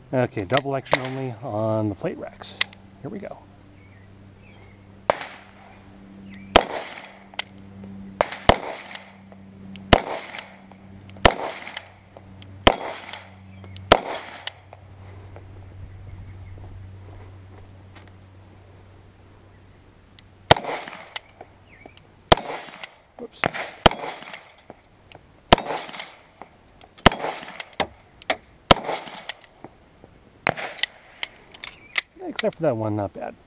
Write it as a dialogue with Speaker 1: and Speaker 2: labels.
Speaker 1: Okay, double action only on the plate racks. Here we go. Whoops. Except for that one, not bad.